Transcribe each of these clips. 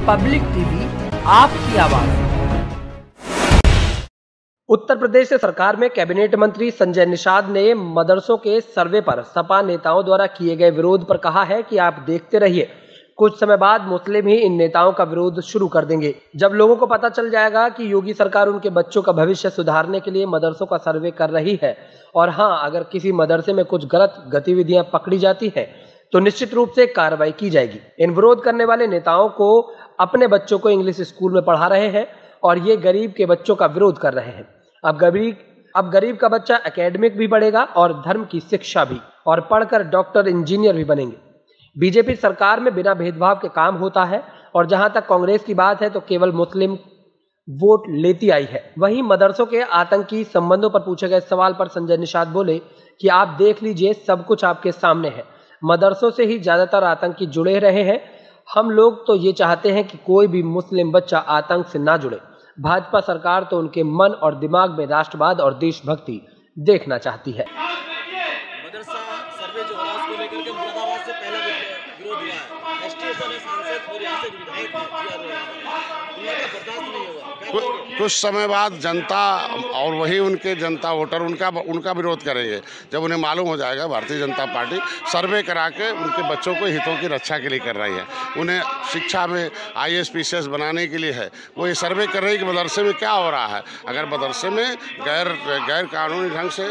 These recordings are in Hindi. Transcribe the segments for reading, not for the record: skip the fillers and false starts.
पब्लिक टीवी, आपकी आवाज। उत्तर प्रदेश सरकार में कैबिनेट मंत्री संजय निषाद ने मदरसों के सर्वे पर सपा नेताओं द्वारा किए गए विरोध पर कहा है कि आप देखते रहिए, कुछ समय बाद मुस्लिम ही इन नेताओं का विरोध शुरू कर देंगे। जब लोगों को पता चल जाएगा कि योगी सरकार उनके बच्चों का भविष्य सुधारने के लिए मदरसों का सर्वे कर रही है, और हाँ, अगर किसी मदरसे में कुछ गलत गतिविधियां पकड़ी जाती है तो निश्चित रूप से कार्रवाई की जाएगी। इन विरोध करने वाले नेताओं को अपने बच्चों को इंग्लिश स्कूल में पढ़ा रहे हैं और ये गरीब के बच्चों का विरोध कर रहे हैं। अब गरीब का बच्चा एकेडमिक भी पढ़ेगा और धर्म की शिक्षा भी, और पढ़कर डॉक्टर इंजीनियर भी बनेंगे। बीजेपी सरकार में बिना भेदभाव के काम होता है, और जहां तक कांग्रेस की बात है तो केवल मुस्लिम वोट लेती आई है। वहीं मदरसों के आतंकी संबंधों पर पूछे गए सवाल पर संजय निषाद बोले कि आप देख लीजिए, सब कुछ आपके सामने है। मदरसों से ही ज्यादातर आतंकी जुड़े रहे हैं। हम लोग तो ये चाहते हैं कि कोई भी मुस्लिम बच्चा आतंक से ना जुड़े। भाजपा सरकार तो उनके मन और दिमाग में राष्ट्रवाद और देशभक्ति देखना चाहती है। मदरसा सर्वे जो हो रहा है उसको लेकर के मुरादाबाद से पहला विरोध हुआ है। एसटीएफ ने सांसद और यहाँ से विधायक किया उनका बर्दाश्त नहीं होगा। कुछ समय बाद जनता और वही उनके जनता वोटर उनका विरोध करेंगे, जब उन्हें मालूम हो जाएगा भारतीय जनता पार्टी सर्वे करा के उनके बच्चों को हितों की रक्षा के लिए कर रही है। उन्हें शिक्षा में IAS PCS बनाने के लिए है। वो ये सर्वे कर रही है कि मदरसे में क्या हो रहा है। अगर मदरसे में गैर कानूनी ढंग से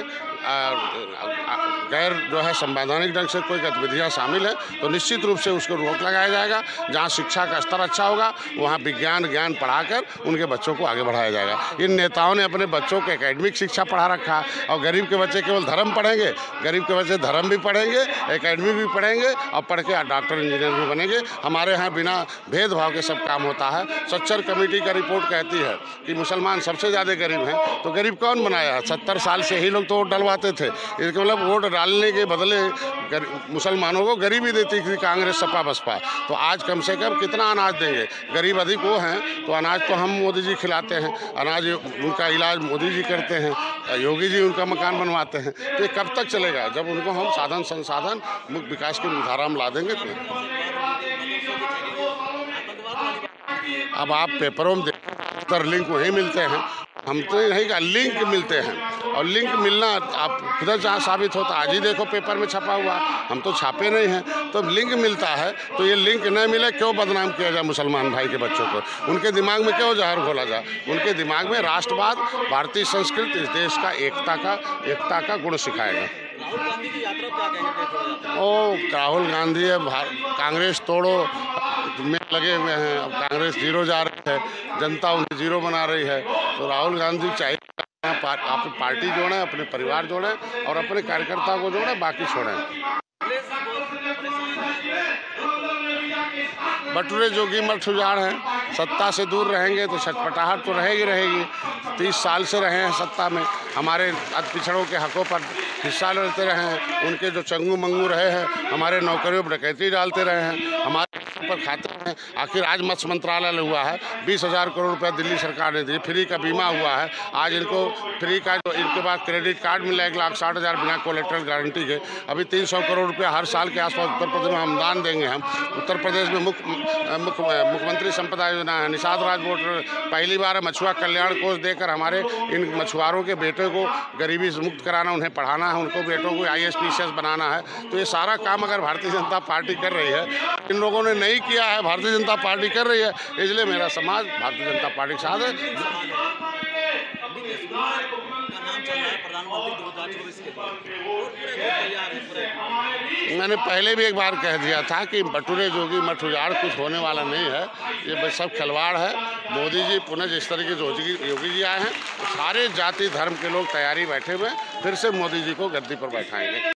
गैर जो है संवैधानिक ढंग से कोई गतिविधियाँ शामिल है तो निश्चित रूप से उसको रोक लगाया जाएगा। जहाँ शिक्षा का स्तर अच्छा होगा वहाँ विज्ञान ज्ञान पढ़ाकर उनके बच्चों को आगे बढ़ाया जाएगा। इन नेताओं ने अपने बच्चों को एकेडमिक शिक्षा पढ़ा रखा है, और गरीब के बच्चे केवल धर्म पढ़ेंगे, गरीब के बच्चे धर्म भी पढ़ेंगे, एकेडमिक भी पढ़ेंगे और पढ़ के डॉक्टर इंजीनियर भी बनेंगे। हमारे यहाँ बिना भेदभाव के सब काम होता है। सच्चर कमेटी का रिपोर्ट कहती है कि मुसलमान सबसे ज़्यादा गरीब हैं, तो गरीब कौन बनाया? 70 साल से ही लोग तो वोट डलवाते थे। इसका मतलब वोट डालने के बदले मुसलमानों को गरीबी देती थी कांग्रेस सपा बसपा। तो आज कम से कम कितना अनाज देंगे? गरीब अधिक वो हैं तो अनाज तो हम मोदी जी खिलाते हैं, अनाज उनका इलाज मोदी जी करते हैं, योगी जी उनका मकान बनवाते हैं। तो ये कब तक चलेगा? जब उनको हम साधन संसाधन मुख्य विकास की धारा में ला देंगे तो। अब आप पेपरों में देखते लिंक वहीं मिलते हैं, हम तो नहीं का लिंक मिलते हैं, और लिंक मिलना आप खुद जहाँ साबित होता। आज ही देखो पेपर में छपा हुआ, हम तो छापे नहीं हैं। तो लिंक मिलता है तो ये लिंक न मिले क्यों बदनाम किया जाए मुसलमान भाई के बच्चों को? उनके दिमाग में क्यों जहर घोला जाए? उनके दिमाग में राष्ट्रवाद, भारतीय संस्कृति, इस देश का एकता का गुण सिखाएगा। राहुल गांधी की यात्रा क्या कहेंगे? राहुल गांधी है कांग्रेस तोड़ो में लगे हुए हैं। अब कांग्रेस जीरो जा रही है, जनता उन्हें जीरो बना रही है। तो राहुल गांधी चाहिए आप पार्टी जोड़ें, अपने परिवार जोड़ें और अपने कार्यकर्ता को जोड़ें, बाकी छोड़ें। बटुरे जोगी मठ उजाड़ हैं। सत्ता से दूर रहेंगे तो छटपटाहट तो रहेगी। 30 साल से रहे हैं सत्ता में, हमारे अति पिछड़ों के हकों पर हिस्सा लेते रहे हैं। उनके जो चंगू मंगू रहे हैं, हमारे नौकरियों पर डकैती डालते रहे हैं, हमारे पर खाते हैं। आखिर आज मत्स्य मंत्रालय हुआ है, 20,000 करोड़ रुपया दिल्ली सरकार ने दिए। फ्री का बीमा हुआ है, आज इनको फ्री का जो इनके पास क्रेडिट कार्ड मिला 1,60,000 बिना कोलेटरल गारंटी के। अभी 300 करोड़ रुपया हर साल के आसपास उत्तर प्रदेश में हम दान देंगे। हम उत्तर प्रदेश में मुख्यमंत्री संपदा योजना है, निषाद राज बोर्ड पहली बार मछुआ कल्याण कोष देकर हमारे इन मछुआरों के बेटे को गरीबी से मुक्त कराना, उन्हें पढ़ाना है, उनको बेटों को IAS PCS बनाना है। तो ये सारा काम अगर भारतीय जनता पार्टी कर रही है, इन लोगों ने नहीं किया है, भारतीय जनता पार्टी कर रही है, इसलिए मेरा समाज भारतीय जनता पार्टी के साथ है। मैंने पहले भी एक बार कह दिया था कि बटुरे जोगी मठ उजाड़ कुछ होने वाला नहीं है, ये सब खिलवाड़ है। मोदी जी पुनः जिस तरीके से योगी जी आए हैं, सारे जाति धर्म के लोग तैयारी बैठे हुए, फिर से मोदी जी को गद्दी पर बैठाएंगे।